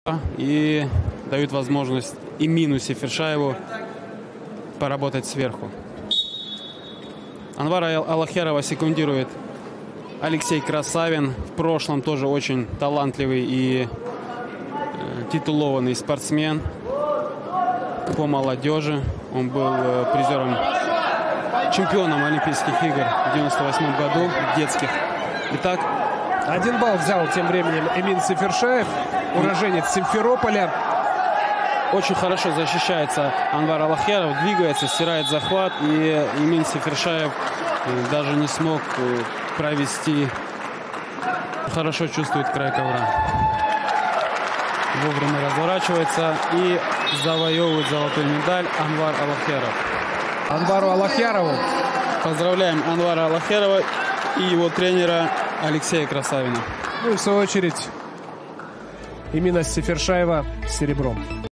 и дают возможность Эмину Сефершаеву поработать сверху. Анвара Аллахерова секундирует Алексей Красавин. В прошлом тоже очень талантливый и титулованный спортсмен по молодежи. Он был призером, чемпионом Олимпийских игр в 1998 году, детских. Итак, 1 балл взял тем временем Эмин Сефершаев, уроженец Симферополя. Очень хорошо защищается Анвар Аллахеров, двигается, стирает захват, и Эмин Сефершаев даже не смог провести. Хорошо чувствует край ковра. Вовремя разворачивается и завоевывает золотую медаль Анвар Аллахеров. Анвару Аллахерову. Поздравляем Анвара Аллахерова и его тренера Алексея Красавина. Ну и в свою очередь Эмина Сефершаева с серебром.